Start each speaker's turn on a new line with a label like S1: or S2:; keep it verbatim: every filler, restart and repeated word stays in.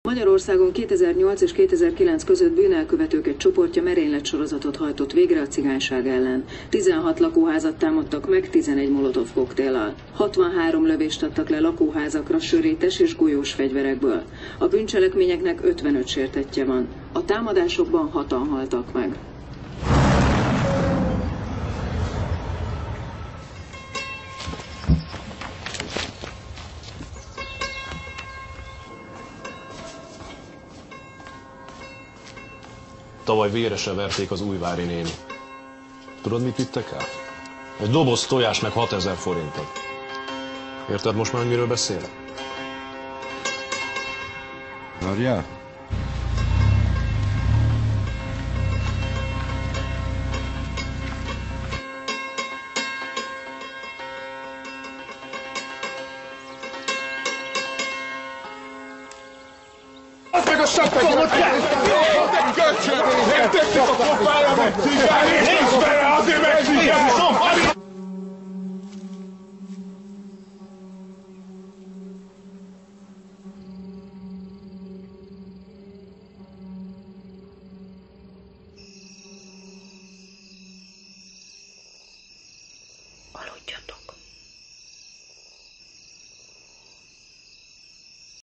S1: Magyarországon kétezer-nyolc és kétezer-kilenc között bűnelkövetők egy csoportja merényletsorozatot hajtott végre a cigányság ellen. tizenhat lakóházat támadtak meg tizenegy molotov koktéllal. hatvanhárom lövést adtak le lakóházakra sörétes és golyós fegyverekből. A bűncselekményeknek ötvenöt sértettje van. A támadásokban hatan haltak meg.
S2: Tavaly véresen verték az Újvári néni. Tudod, mit vittek el? Egy doboz tojás meg hatezer forintot. Érted most már, hogy miről beszélek?
S3: Várjál?
S4: Add meg a sapkát! Nem tettek a pofára, meg cigány! Nincs bele, azért megfigyelni!
S5: Aludjatok.